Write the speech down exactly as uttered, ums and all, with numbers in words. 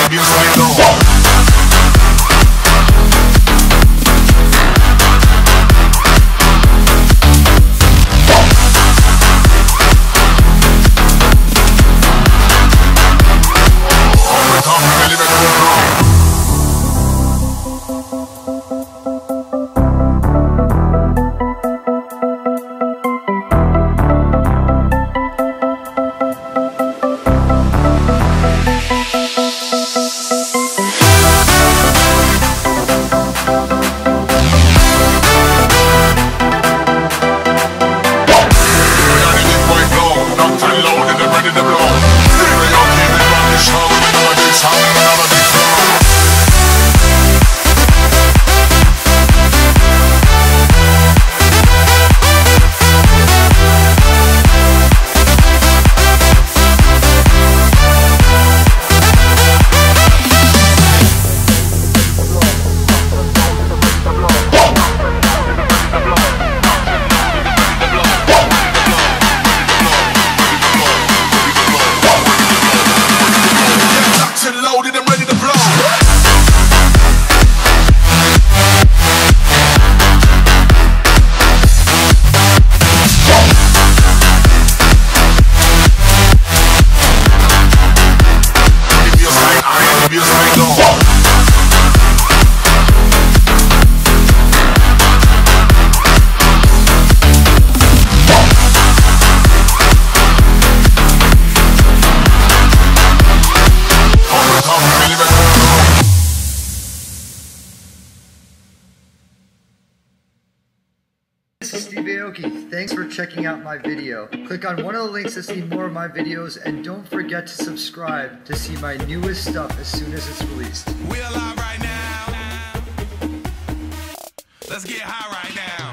This is Steve Aoki. Thanks for checking out my video. Click on one of the links to see more of my videos, and don't forget to subscribe to see my newest stuff as soon as it's released. We alive right now. Let's get high right